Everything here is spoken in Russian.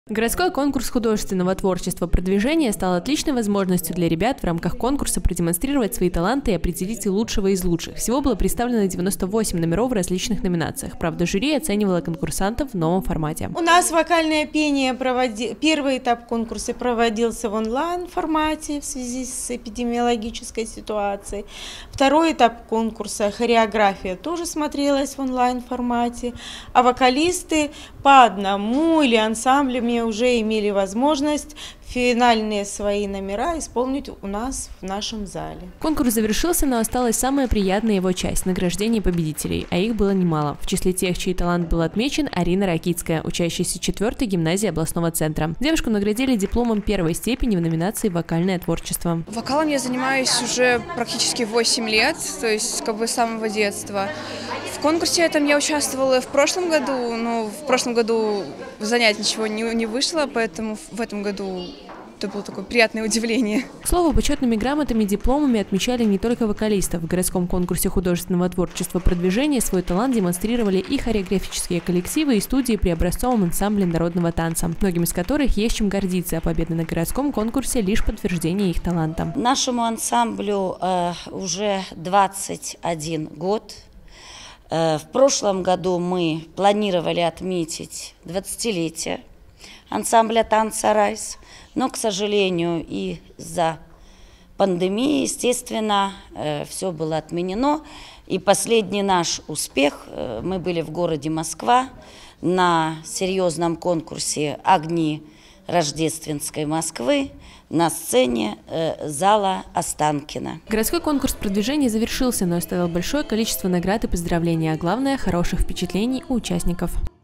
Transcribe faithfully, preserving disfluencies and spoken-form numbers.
Городской конкурс художественного творчества «Продвижение» стал отличной возможностью для ребят в рамках конкурса продемонстрировать свои таланты и определить лучшего из лучших. Всего было представлено девяносто восемь номеров в различных номинациях. Правда, жюри оценивало конкурсантов в новом формате. У нас вокальное пение, проводи... первый этап конкурса проводился в онлайн-формате в связи с эпидемиологической ситуацией. Второй этап конкурса, хореография, тоже смотрелась в онлайн-формате. А вокалисты по одному или ансамблями уже имели возможность финальные свои номера исполнить у нас в нашем зале. Конкурс завершился, но осталась самая приятная его часть – награждение победителей, а их было немало. В числе тех, чей талант был отмечен, Арина Ракитская, учащаяся четвертой гимназии областного центра. Девушку наградили дипломом первой степени в номинации «Вокальное творчество». Вокалом я занимаюсь уже практически восемь лет, то есть как бы с самого детства. В конкурсе этом я участвовала в прошлом году, но в прошлом году занять ничего не, не вышло, поэтому в этом году это было такое приятное удивление. К слову, почетными грамотами и дипломами отмечали не только вокалистов. В городском конкурсе художественного творчества «Продвижение» свой талант демонстрировали и хореографические коллективы, и студии при образцовом ансамбле народного танца, многим из которых есть чем гордиться, а победа на городском конкурсе – лишь подтверждение их таланта. Нашему ансамблю э, уже двадцать один год. В прошлом году мы планировали отметить двадцатилетие ансамбля танца «Райс», но, к сожалению, из-за пандемии, естественно, все было отменено. И последний наш успех, мы были в городе Москва на серьезном конкурсе «Огни Рождественской Москвы» на сцене э, зала Останкино. Городской конкурс «Продвижение» завершился, но оставил большое количество наград и поздравлений, а главное – хороших впечатлений у участников.